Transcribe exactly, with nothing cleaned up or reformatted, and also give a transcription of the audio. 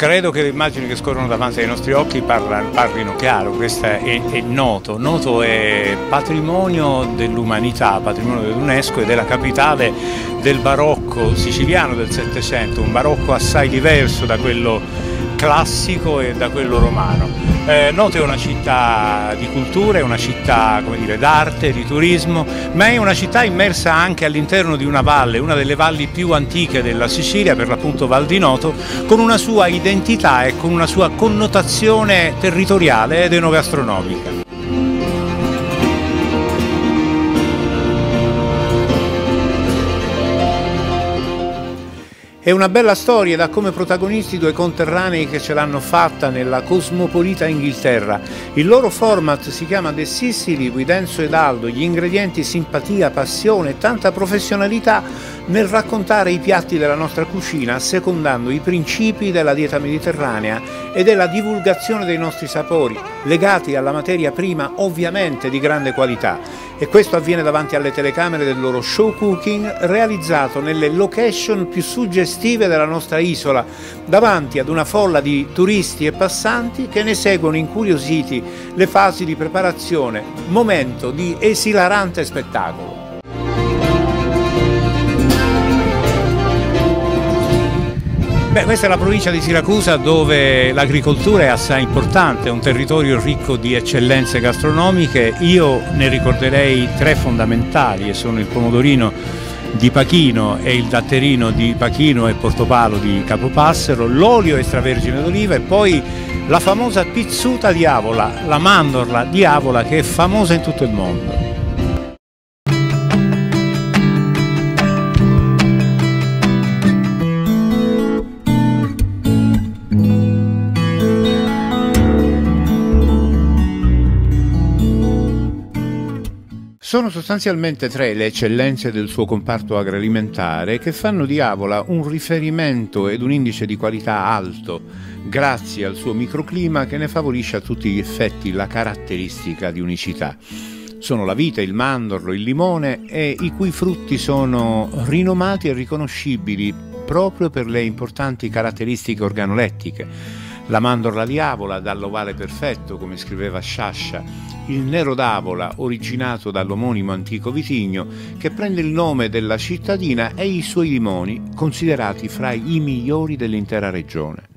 Credo che le immagini che scorrono davanti ai nostri occhi parlano, parlino chiaro, questo è, è Noto. Noto è patrimonio dell'umanità, patrimonio dell'UNESCO ed è la capitale del barocco siciliano del Settecento, un barocco assai diverso da quello classico e da quello romano. Eh, Noto è una città di cultura, è una città, come dire, d'arte, di turismo, ma è una città immersa anche all'interno di una valle, una delle valli più antiche della Sicilia, per l'appunto Val di Noto, con una sua identità e con una sua connotazione territoriale ed enogastronomica. È una bella storia, da come protagonisti due conterranei che ce l'hanno fatta nella cosmopolita Inghilterra. Il loro format si chiama The Sicily with Enzo ed Aldo, gli ingredienti simpatia, passione e tanta professionalità nel raccontare i piatti della nostra cucina, assecondando i principi della dieta mediterranea e della divulgazione dei nostri sapori, legati alla materia prima ovviamente di grande qualità. E questo avviene davanti alle telecamere del loro show cooking, realizzato nelle location più suggestive della nostra isola, davanti ad una folla di turisti e passanti che ne seguono incuriositi le fasi di preparazione, momento di esilarante spettacolo. Beh, questa è la provincia di Siracusa, dove l'agricoltura è assai importante, è un territorio ricco di eccellenze gastronomiche. Io ne ricorderei tre fondamentali, e sono il pomodorino di Pachino e il datterino di Pachino e Portopalo di Capopassero, l'olio extravergine d'oliva e poi la famosa pizzuta di Avola, la mandorla di Avola, che è famosa in tutto il mondo. Sono sostanzialmente tre le eccellenze del suo comparto agroalimentare che fanno di Avola un riferimento ed un indice di qualità alto, grazie al suo microclima che ne favorisce a tutti gli effetti la caratteristica di unicità. Sono la vite, il mandorlo, il limone, e i cui frutti sono rinomati e riconoscibili proprio per le importanti caratteristiche organolettiche. La mandorla di Avola dall'ovale perfetto, come scriveva Sciascia, il nero d'Avola originato dall'omonimo antico vitigno che prende il nome della cittadina, e i suoi limoni considerati fra i migliori dell'intera regione.